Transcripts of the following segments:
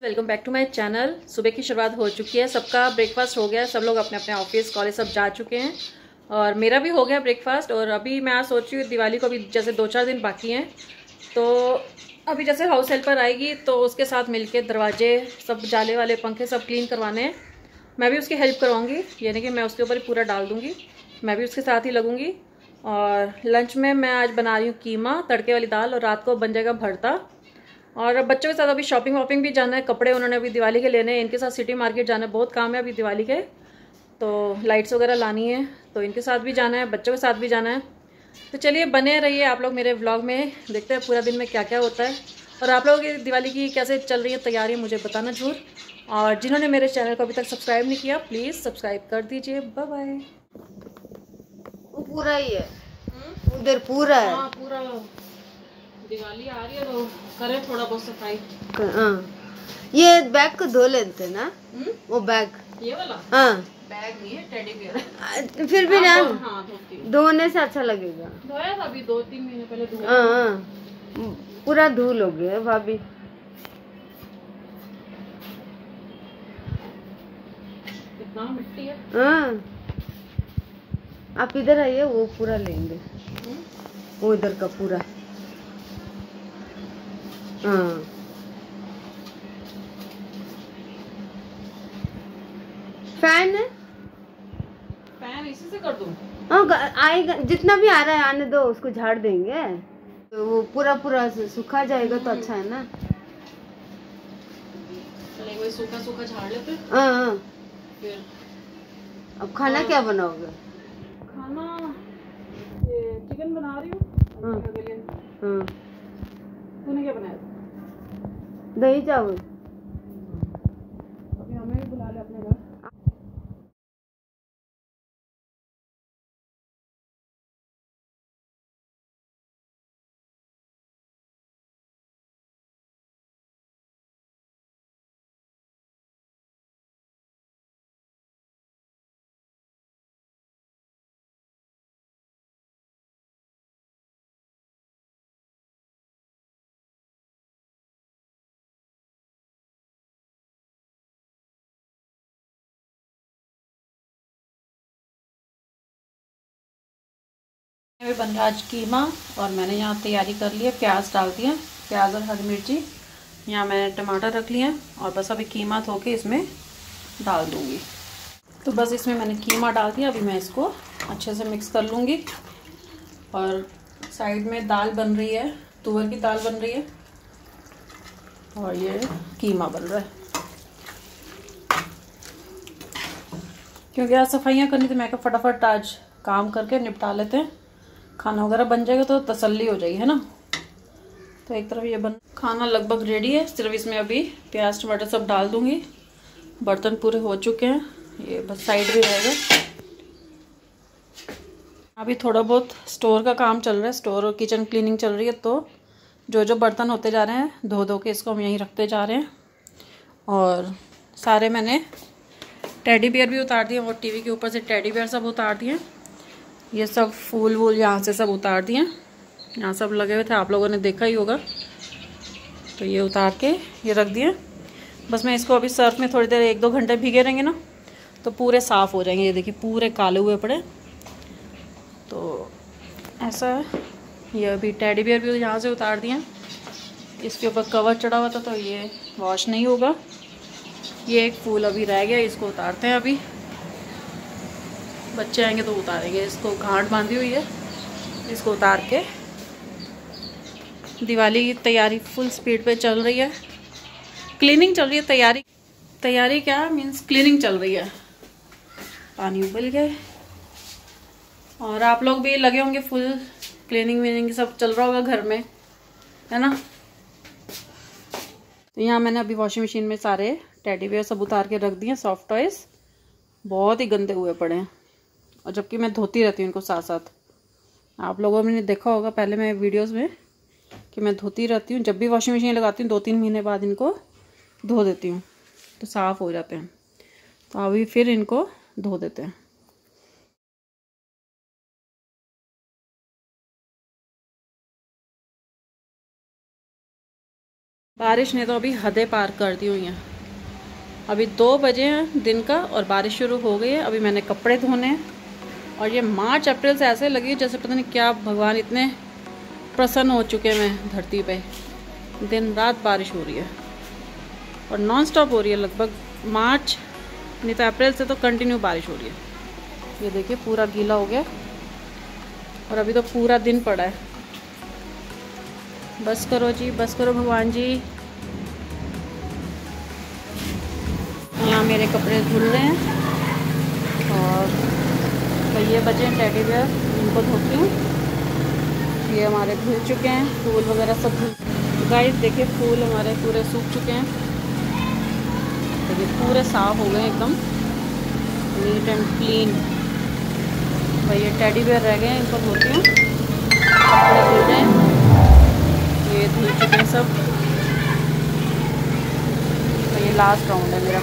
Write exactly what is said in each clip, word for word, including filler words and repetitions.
Welcome back to my channel. सुबह की शुरुआत हो चुकी है, सबका ब्रेकफास्ट हो गया है, सब लोग अपने अपने ऑफिस कॉलेज सब जा चुके हैं और मेरा भी हो गया ब्रेकफास्ट। और अभी मैं आज सोच रही हूँ दिवाली को अभी जैसे दो चार दिन बाकी हैं, तो अभी जैसे हाउस हेल्पर आएगी तो उसके साथ मिलके दरवाजे सब जाले वाले पंखे सब क्लीन करवाने हैं। मैं भी उसकी हेल्प करवाऊँगी, यानी कि मैं उसके ऊपर ही पूरा डाल दूँगी, मैं भी उसके साथ ही लगूँगी। और लंच में मैं आज बना रही हूँ कीमा तड़के वाली दाल, और रात को बन जाएगा भरता। और अब बच्चों के साथ अभी शॉपिंग वॉपिंग भी जाना है, कपड़े उन्होंने अभी दिवाली के लेने हैं, इनके साथ सिटी मार्केट जाना है, बहुत काम है अभी दिवाली के, तो लाइट्स वगैरह लानी है, तो इनके साथ भी जाना है, बच्चों के साथ भी जाना है। तो चलिए बने रहिए आप लोग मेरे व्लॉग में, देखते हैं पूरा दिन में क्या क्या होता है। और आप लोगों की दिवाली की कैसे चल रही है तैयारी मुझे बताना जरूर। और जिन्होंने मेरे चैनल को अभी तक सब्सक्राइब नहीं किया प्लीज़ सब्सक्राइब कर दीजिए। Bye bye. वो पूरा ही है, उधर पूरा है। हाँ पूरा दिवाली आ रही है तो करें थोड़ा बहुत सफाई। हाँ, ये बैग को धो लेते ना। हुँ? वो बैग ये वाला हाँ बैग नहीं है, टेडी बियर है। फिर भी ना हाँ, धोने से अच्छा लगेगा। धोया था अभी दो तीन महीने पहले धोया। हाँ हाँ पूरा धूल हो गया भाभी। कितना मिट्टी है। हाँ आप इधर आइए, वो पूरा लेंगे, वो इधर का पूरा। हाँ फैन है, फैन इसी से कर दूं? हाँ आएगा, जितना भी आ रहा है आने दो, उसको झाड़ देंगे तो वो पूरा पूरा सूखा जाएगा तो अच्छा है ना। चले वही सूखा सूखा झाड़ लेते। हाँ हाँ फिर अब खाना हाँ। क्या बनाओगे? खाना ये चिकन बना रही हूँ। हाँ हाँ तूने क्या बनाया? दही चावल। अभी हमें भी बुला ले अपने घर। में बन रहा आज कीमा, और मैंने यहाँ तैयारी कर ली है, प्याज डाल दिया, प्याज और हरी मिर्ची, यहाँ मैंने टमाटर रख लिए हैं, और बस अभी कीमा धो के इसमें डाल दूँगी। तो बस इसमें मैंने कीमा डाल दिया, अभी मैं इसको अच्छे से मिक्स कर लूँगी। और साइड में दाल बन रही है, तुअर की दाल बन रही है, और ये कीमा बन रहा है। क्योंकि आज सफाइयाँ करनी थी, मैं कहा फटाफट आज काम करके निपटा लेते हैं, खाना वगैरह बन जाएगा तो तसल्ली हो जाएगी, है ना। तो एक तरफ ये बन खाना लगभग रेडी है, सिर्फ इसमें अभी प्याज टमाटर सब डाल दूंगी। बर्तन पूरे हो चुके हैं, ये बस साइड भी रहेगा। अभी थोड़ा बहुत स्टोर का काम चल रहा है, स्टोर और किचन क्लीनिंग चल रही है, तो जो जो बर्तन होते जा रहे हैं धो धो के इसको हम यहीं रखते जा रहे हैं। और सारे मैंने टेडी बियर भी उतार दिए, वो टीवी के ऊपर से टेडी बियर सब उतार दिए, ये सब फूल वूल यहाँ से सब उतार दिए, यहाँ सब लगे हुए थे, आप लोगों ने देखा ही होगा, तो ये उतार के ये रख दिए। बस मैं इसको अभी सर्फ में थोड़ी देर एक दो घंटे भीगे रहेंगे ना, तो पूरे साफ़ हो जाएंगे। ये देखिए पूरे काले हुए पड़े, तो ऐसा है। ये अभी टेडी बियर भी यहाँ से उतार दिए, इसके ऊपर कवर चढ़ा हुआ था तो ये वॉश नहीं होगा। ये एक फूल अभी रह गया, इसको उतारते हैं, अभी बच्चे आएंगे तो उतारेंगे। इसको गांठ बांधी हुई है, इसको उतार के दिवाली की तैयारी फुल स्पीड पे चल रही है, क्लीनिंग चल रही है, तैयारी तैयारी क्या मीन्स क्लीनिंग चल रही है। पानी उबल गए, और आप लोग भी लगे होंगे फुल क्लीनिंग व्लीनिंग सब चल रहा होगा घर में, है ना। तो यहाँ मैंने अभी वॉशिंग मशीन में सारे टेडी बियर सब उतार के रख दिए, सॉफ्ट टॉयज बहुत ही गंदे हुए पड़े हैं, और जबकि मैं धोती रहती हूँ इनको साथ साथ। आप लोगों ने देखा होगा पहले मैं वीडियोस में कि मैं धोती रहती हूँ, जब भी वॉशिंग मशीन लगाती हूँ दो तीन महीने बाद इनको धो देती हूँ, तो साफ़ हो जाते हैं। तो अभी फिर इनको धो देते हैं। बारिश ने तो अभी हदें पार कर दी हुई हैं। अभी दो बजे हैं दिन का और बारिश शुरू हो गई है। अभी मैंने कपड़े धोने हैं और ये मार्च अप्रैल से ऐसे लगी जैसे पता नहीं क्या भगवान इतने प्रसन्न हो चुके हैं धरती पे। दिन रात बारिश हो रही है और नॉन स्टॉप हो रही है, लगभग मार्च नहीं तो अप्रैल से तो कंटिन्यू बारिश हो रही है। ये देखिए पूरा गीला हो गया और अभी तो पूरा दिन पड़ा है। बस करो जी, बस करो भगवान जी। यहाँ मेरे कपड़े धुल रहे हैं और ये बचे हैं टेडी बियर, इनको धोती हूँ। ये हमारे धुल चुके हैं, फूल वगैरह सब धुल। गाइस देखिए फूल हमारे पूरे सूख चुके हैं, देखिए पूरे साफ हो गए एकदम नीट एंड क्लीन। भाई ये टेडी बियर रह गए हैं, इनको धोती हूँ। कपड़े धुल रहे हैं, ये धुल चुके हैं सब। तो ये लास्ट राउंड है मेरा।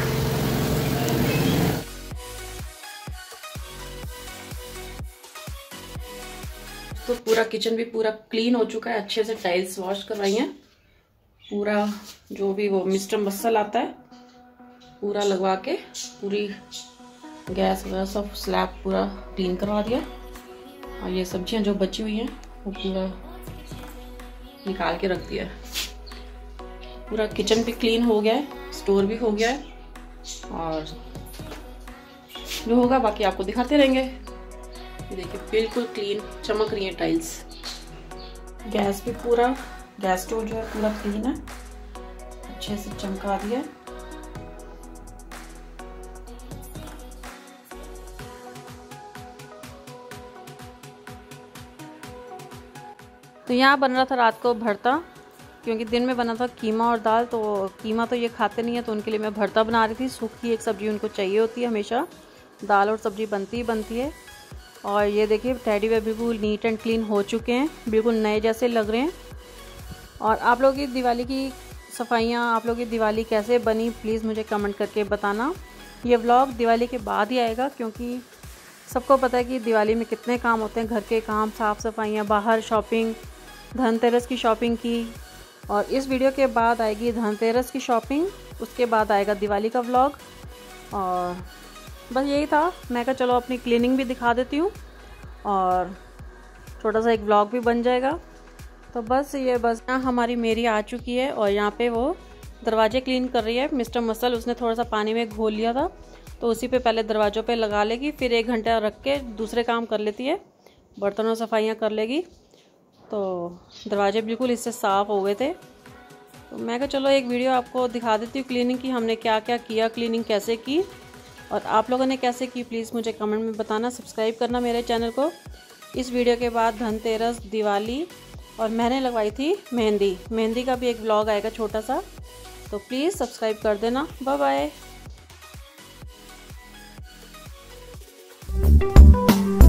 तो पूरा किचन भी पूरा क्लीन हो चुका है, अच्छे से टाइल्स वॉश करवाई हैं। पूरा जो भी वो मिस्टर मसल आता है पूरा लगवा के पूरी गैस वगैरह सब स्लैब पूरा क्लीन करवा दिया। और ये सब्जियां जो बची हुई हैं वो पूरा निकाल के रख दिया। पूरा किचन भी क्लीन हो गया है, स्टोर भी हो गया है और जो होगा बाकी आपको दिखाते रहेंगे। ये देखिए बिल्कुल क्लीन चमक रही है टाइल्स। गैस भी पूरा गैस स्टोव जो है पूरा क्लीन है, अच्छे से चमका दिया। तो यहाँ बन रहा था रात को भरता, क्योंकि दिन में बना था कीमा और दाल। तो कीमा तो ये खाते नहीं है तो उनके लिए मैं भरता बना रही थी। सूखी एक सब्ज़ी उनको चाहिए होती है हमेशा, दाल और सब्ज़ी बनती ही बनती है। और ये देखिए टेडी बियर बिल्कुल नीट एंड क्लीन हो चुके हैं, बिल्कुल नए जैसे लग रहे हैं। और आप लोगों की दिवाली की सफाइयाँ, आप लोगों की दिवाली कैसे बनी प्लीज़ मुझे कमेंट करके बताना। ये व्लॉग दिवाली के बाद ही आएगा, क्योंकि सबको पता है कि दिवाली में कितने काम होते हैं, घर के काम, साफ़ सफाइयाँ, बाहर शॉपिंग, धनतेरस की शॉपिंग की। और इस वीडियो के बाद आएगी धनतेरस की शॉपिंग, उसके बाद आएगा दिवाली का व्लॉग। और बस यही था, मैं कहा चलो अपनी क्लीनिंग भी दिखा देती हूँ और छोटा सा एक व्लॉग भी बन जाएगा। तो बस ये बस यहाँ हमारी मेरी आ चुकी है और यहाँ पे वो दरवाजे क्लीन कर रही है। मिस्टर मसल उसने थोड़ा सा पानी में घोल लिया था तो उसी पे पहले दरवाज़ों पे लगा लेगी, फिर एक घंटा रख के दूसरे काम कर लेती है, बर्तनों सफाइयाँ कर लेगी। तो दरवाजे बिल्कुल इससे साफ़ हो गए थे। तो मैं कहा चलो एक वीडियो आपको दिखा देती हूँ क्लीनिंग की, हमने क्या क्या किया, क्लीनिंग कैसे की और आप लोगों ने कैसे की प्लीज़ मुझे कमेंट में बताना। सब्सक्राइब करना मेरे चैनल को। इस वीडियो के बाद धनतेरस, दिवाली और मैंने लगवाई थी मेहंदी, मेहंदी का भी एक व्लॉग आएगा छोटा सा, तो प्लीज़ सब्सक्राइब कर देना। Bye bye.